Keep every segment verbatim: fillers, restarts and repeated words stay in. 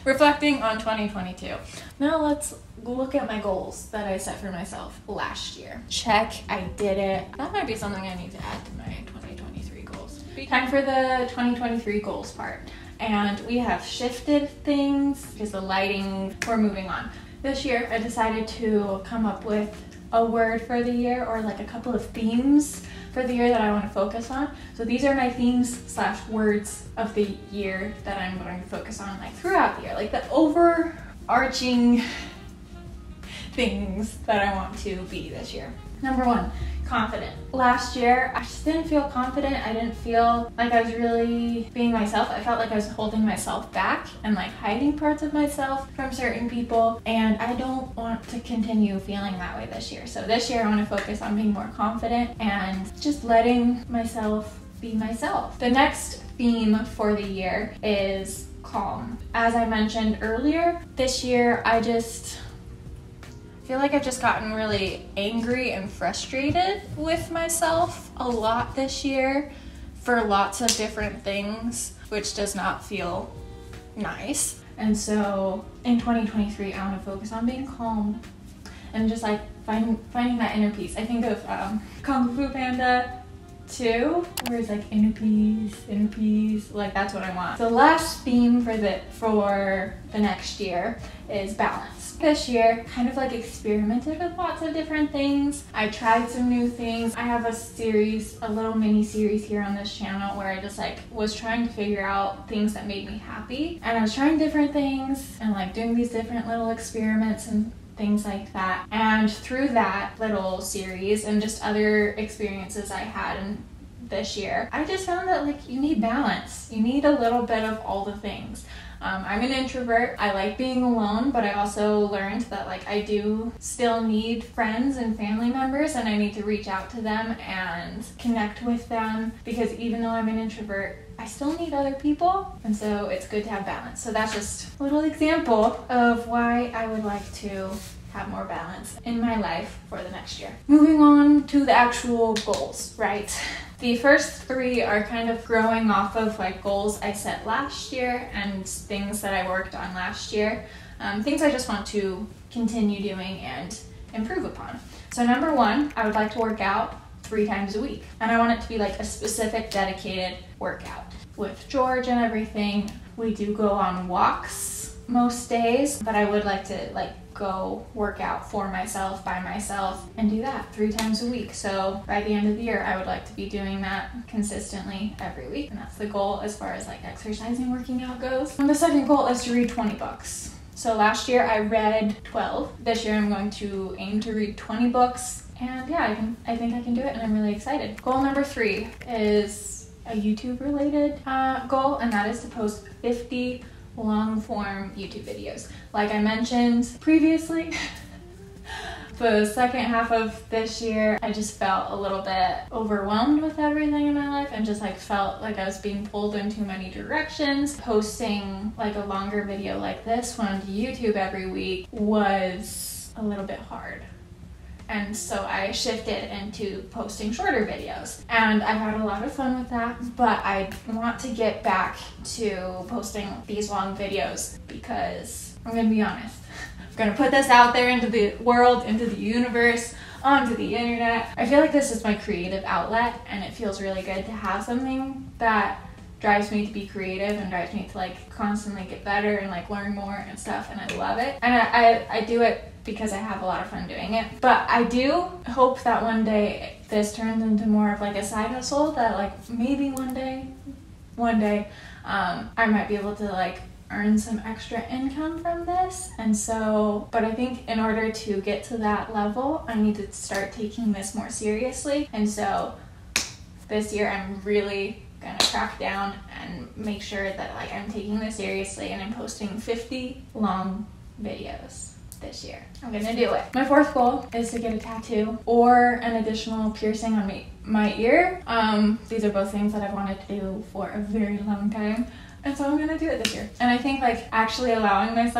reflecting on twenty twenty-two. Now let's look at my goals that I set for myself last year. Check, I did it. That might be something I need to add to my twenty twenty-three goals. Time for the twenty twenty-three goals part. And we have shifted things, just the lighting, we're moving on. This year I decided to come up with a word for the year, or like a couple of themes for the year that I want to focus on. So these are my themes slash words of the year that I'm going to focus on like throughout the year, like the overarching things that I want to be this year. Number one, confident. Last year, I just didn't feel confident. I didn't feel like I was really being myself. I felt like I was holding myself back and like hiding parts of myself from certain people. And I don't want to continue feeling that way this year. So this year I want to focus on being more confident and just letting myself be myself. The next theme for the year is calm. As I mentioned earlier, this year I just I feel like I've just gotten really angry and frustrated with myself a lot this year for lots of different things, which does not feel nice. And so in twenty twenty-three, I want to focus on being calm and just like find, finding that inner peace. I think of um, Kung Fu Panda two, where it's like inner peace, inner peace, like that's what I want. The last theme for the, for the next year is balance. This year, kind of like experimented with lots of different things. I tried some new things. I have a series, a little mini series here on this channel where I just like was trying to figure out things that made me happy. And I was trying different things and like doing these different little experiments and things like that. And through that little series and just other experiences I had in this year, I just found that like you need balance. You need a little bit of all the things. Um, I'm an introvert. I like being alone, but I also learned that like I do still need friends and family members, and I need to reach out to them and connect with them, because even though I'm an introvert, I still need other people, and so it's good to have balance. So that's just a little example of why I would like to have more balance in my life for the next year. Moving on to the actual goals, right? The first three are kind of growing off of like goals I set last year and things that I worked on last year. Um, things I just want to continue doing and improve upon. So number one, I would like to work out three times a week. And I want it to be like a specific dedicated workout. With George and everything, we do go on walks most days, but I would like to like go work out for myself, by myself, and do that three times a week. So by the end of the year, I would like to be doing that consistently every week. And that's the goal as far as like exercising, working out goes. And the second goal is to read twenty books. So last year I read twelve. This year I'm going to aim to read twenty books. And yeah, I, can, I think I can do it, and I'm really excited. Goal number three is a YouTube related uh, goal, and that is to post fifty long form YouTube videos. Like I mentioned previously, the second half of this year, I just felt a little bit overwhelmed with everything in my life and just like felt like I was being pulled in too many directions. Posting like a longer video like this one to YouTube every week was a little bit hard. And so I shifted into posting shorter videos, and I've had a lot of fun with that, but I want to get back to posting these long videos because I'm gonna be honest, I'm gonna put this out there into the world, into the universe, onto the internet. I feel like this is my creative outlet, and it feels really good to have something that drives me to be creative and drives me to like constantly get better and like learn more and stuff, and I love it. And I, I, I do it because I have a lot of fun doing it. But I do hope that one day this turns into more of like a side hustle, that like maybe one day, one day, um, I might be able to like earn some extra income from this. And so, but I think in order to get to that level, I need to start taking this more seriously. And so this year I'm really gonna crack down and make sure that like I'm taking this seriously, and I'm posting fifty long videos this year. I'm gonna do it. My fourth goal is to get a tattoo or an additional piercing on me, my ear. Um, these are both things that I've wanted to do for a very long time, and so I'm gonna do it this year. And I think like actually allowing myself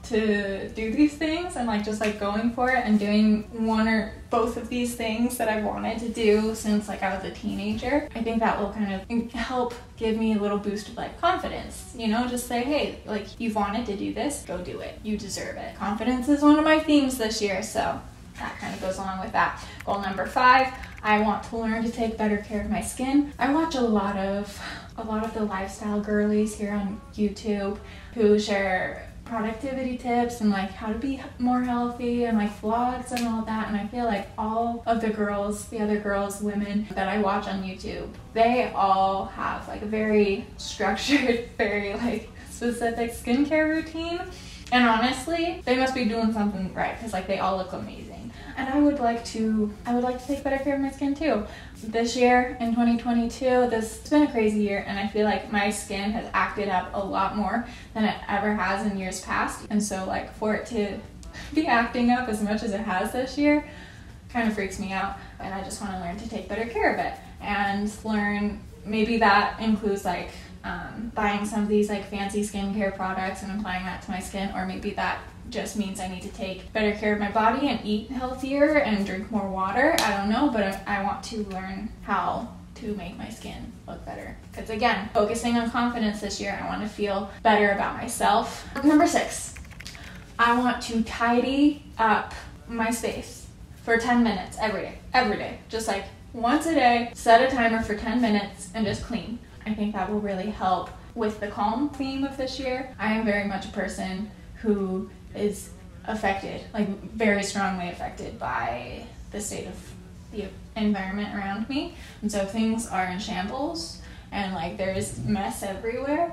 to do these things and like just like going for it and doing one or both of these things that I've wanted to do since like I was a teenager. I think that will kind of help give me a little boost of like confidence, you know, just say, hey, like you've wanted to do this, go do it. You deserve it. Confidence is one of my themes this year, so that kind of goes along with that. Goal number five, I want to learn to take better care of my skin. I watch a lot of a lot of the lifestyle girlies here on YouTube who share productivity tips and like how to be more healthy and like vlogs and all that, and I feel like all of the girls, the other girls, women that I watch on YouTube, they all have like a very structured, very like specific skincare routine, and honestly they must be doing something right because like they all look amazing. And I would like to I would like to take better care of my skin too. This year in twenty twenty-two, this has been a crazy year, and I feel like my skin has acted up a lot more than it ever has in years past. And so like for it to be acting up as much as it has this year kind of freaks me out, and I just want to learn to take better care of it and learn, maybe that includes like um, buying some of these like fancy skincare products and applying that to my skin, or maybe that just means I need to take better care of my body and eat healthier and drink more water. I don't know, but I, I want to learn how to make my skin look better. Because again, focusing on confidence this year, I want to feel better about myself. Number six, I want to tidy up my space for ten minutes every day, every day. Just like once a day, set a timer for ten minutes and just clean. I think that will really help with the calm theme of this year. I am very much a person who is affected, like very strongly affected by the state of the environment around me. And so if things are in shambles and like there's mess everywhere,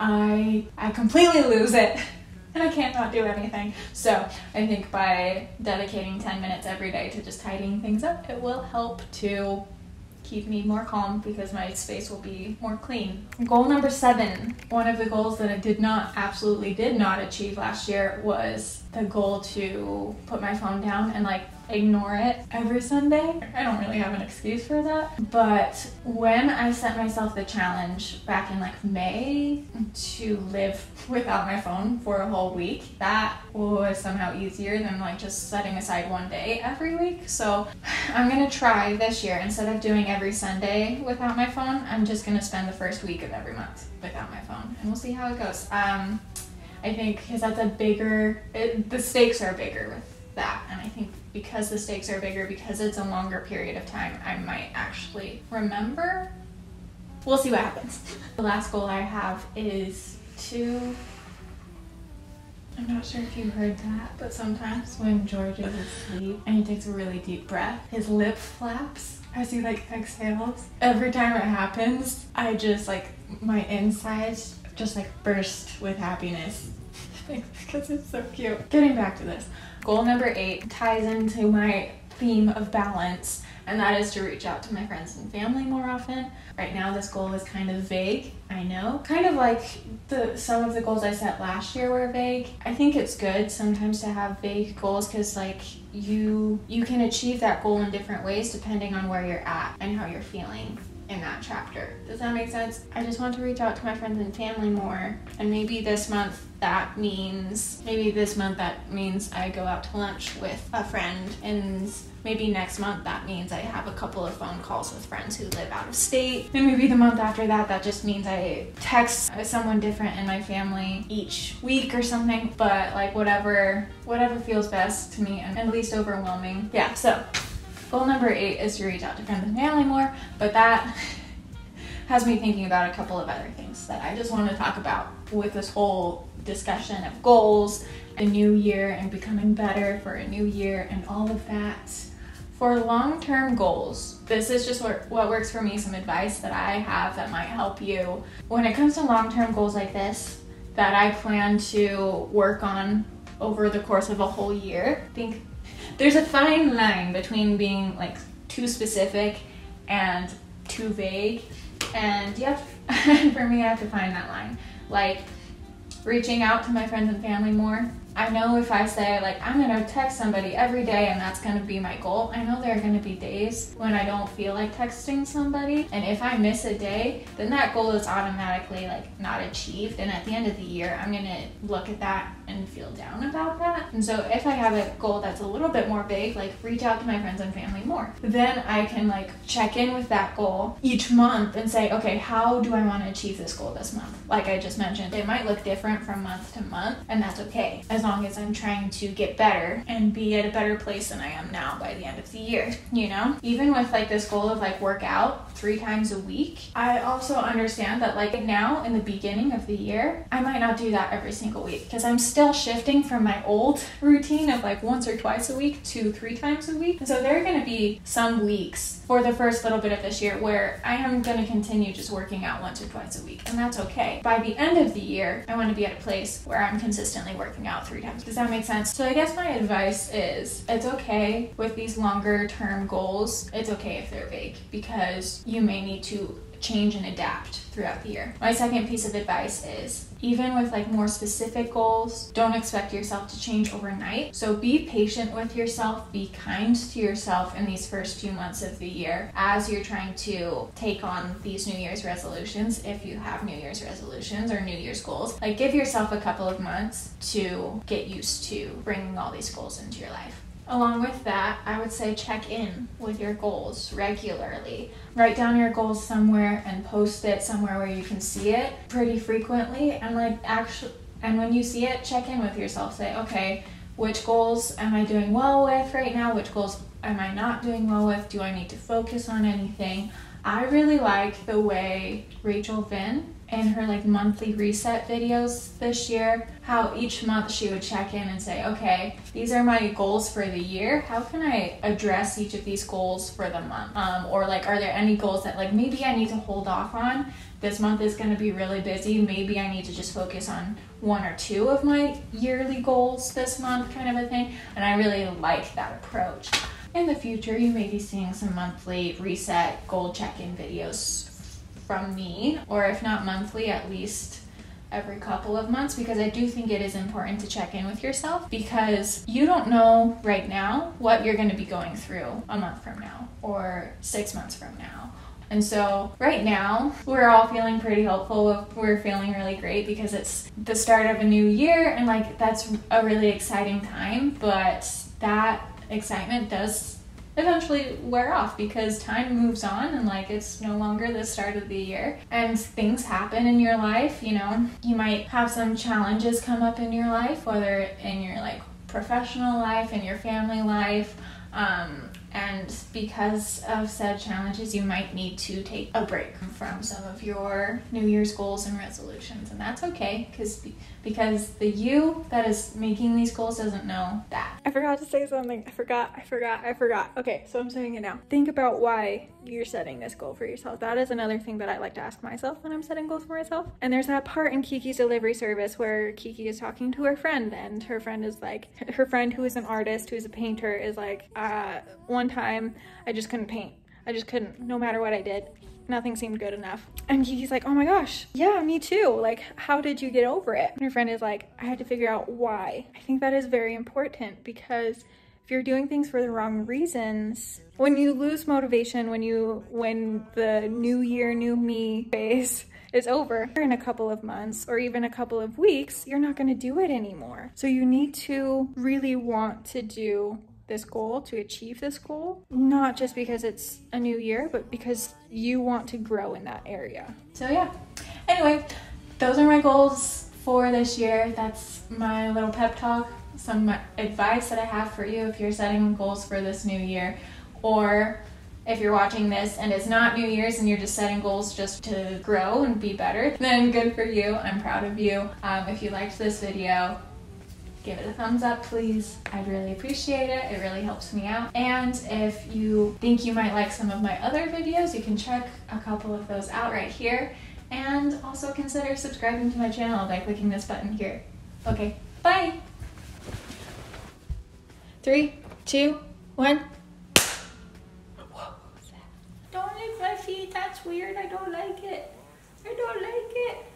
I I completely lose it and I can't not do anything. So I think by dedicating ten minutes every day to just tidying things up, it will help to keep me more calm because my space will be more clean. Goal number seven, one of the goals that I did not, absolutely did not achieve last year was the goal to put my phone down and like ignore it every Sunday. I don't really have an excuse for that, but when I set myself the challenge back in like May to live without my phone for a whole week, that was somehow easier than like just setting aside one day every week. So I'm gonna try this year, instead of doing every Sunday without my phone, I'm just gonna spend the first week of every month without my phone, and we'll see how it goes. Um, I think because that's a bigger, it, the stakes are bigger with that, and I think because the stakes are bigger, because it's a longer period of time, I might actually remember. We'll see what happens. The last goal I have is to, I'm not sure if you heard that, but sometimes when George is asleep and he takes a really deep breath, his lip flaps as he like exhales. Every time it happens, I just like, my insides just like burst with happiness because it's so cute. Getting back to this, goal number eight ties into my theme of balance, and that is to reach out to my friends and family more often. Right now this goal is kind of vague, I know. Kind of like the some of the goals I set last year were vague. I think it's good sometimes to have vague goals because like you you can achieve that goal in different ways depending on where you're at and how you're feeling in that chapter. Does that make sense? I just want to reach out to my friends and family more, and maybe this month that means maybe this month that means I go out to lunch with a friend, and maybe next month that means I have a couple of phone calls with friends who live out of state, and maybe the month after that that just means I text someone different in my family each week or something. But like whatever whatever feels best to me and, and least overwhelming. Yeah, so goal number eight is to reach out to friends and family more, but that has me thinking about a couple of other things that I just want to talk about with this whole discussion of goals, a new year and becoming better for a new year and all of that. For long-term goals, this is just what, what works for me, some advice that I have that might help you. When it comes to long-term goals like this that I plan to work on over the course of a whole year, I think there's a fine line between being like too specific and too vague, and you have to, for me I have to find that line. Like reaching out to my friends and family more, I know if I say like, I'm gonna text somebody every day and that's gonna be my goal, I know there are gonna be days when I don't feel like texting somebody. And if I miss a day, then that goal is automatically like not achieved. And at the end of the year, I'm gonna look at that and feel down about that. And so if I have a goal that's a little bit more big, like reach out to my friends and family more, then I can like check in with that goal each month and say, okay, how do I want to achieve this goal this month? Like I just mentioned, it might look different from month to month, and that's okay, as long as I'm trying to get better and be at a better place than I am now by the end of the year, you know? Even with like this goal of like work out three times a week, I also understand that like now in the beginning of the year, I might not do that every single week because I'm still shifting from my old routine of like once or twice a week to three times a week. And so there are going to be some weeks for the first little bit of this year where I am going to continue just working out once or twice a week, and that's okay. By the end of the year, I want to be at a place where I'm consistently working out three times. Does that make sense? So I guess my advice is it's okay with these longer term goals. It's okay if they're vague because you may need to change and adapt throughout the year. My second piece of advice is, even with like more specific goals, don't expect yourself to change overnight. So be patient with yourself, be kind to yourself in these first few months of the year as you're trying to take on these New Year's resolutions. If you have New Year's resolutions or New Year's goals, like give yourself a couple of months to get used to bringing all these goals into your life. Along with that, I would say check in with your goals regularly. Write down your goals somewhere and post it somewhere where you can see it pretty frequently. And like actually, and when you see it, check in with yourself. Say, okay, which goals am I doing well with right now? Which goals am I not doing well with? Do I need to focus on anything? I really like the way Rachel Vinn in her like monthly reset videos this year, how each month she would check in and say, okay, these are my goals for the year. How can I address each of these goals for the month? Um, or like, are there any goals that like maybe I need to hold off on? This month is going to be really busy. Maybe I need to just focus on one or two of my yearly goals this month, kind of a thing. And I really like that approach. In the future, you may be seeing some monthly reset goal check-in videos from me, or if not monthly, at least every couple of months, because I do think it is important to check in with yourself, because you don't know right now what you're going to be going through a month from now or six months from now. And so right now, we're all feeling pretty hopeful. We're feeling really great because it's the start of a new year, and like that's a really exciting time, but that excitement does eventually wear off because time moves on and like it's no longer the start of the year and things happen in your life. You know, you might have some challenges come up in your life, whether in your like professional life, in your family life, um, and because of said challenges, you might need to take a break from some of your New Year's goals and resolutions, and that's okay, because because the you that is making these goals doesn't know that. I forgot to say something. I forgot, I forgot, I forgot. Okay, so I'm saying it now. Think about why you're setting this goal for yourself. That is another thing that I like to ask myself when I'm setting goals for myself. And there's that part in Kiki's delivery service where Kiki is talking to her friend, and her friend is like, her friend who is an artist, who is a painter, is like, uh, one time I just couldn't paint. I just couldn't, no matter what I did. Nothing seemed good enough. And Kiki's like, oh my gosh, yeah, me too. Like, how did you get over it? And her friend is like, I had to figure out why. I think that is very important, because if you're doing things for the wrong reasons, when you lose motivation, when you, when the new year, new me phase is over in a couple of months or even a couple of weeks, you're not gonna do it anymore. So you need to really want to do this goal, to achieve this goal, not just because it's a new year, but because you want to grow in that area. So yeah, anyway, those are my goals for this year. That's my little pep talk, some advice that I have for you if you're setting goals for this new year, or if you're watching this and it's not New Year's and you're just setting goals just to grow and be better, then good for you. I'm proud of you. Um, if you liked this video, give it a thumbs up, please. I'd really appreciate it. It really helps me out. And if you think you might like some of my other videos, you can check a couple of those out right here. And also consider subscribing to my channel by clicking this button here. Okay, bye! Three, two, one. Whoa, don't lick my feet, that's weird. I don't like it. I don't like it.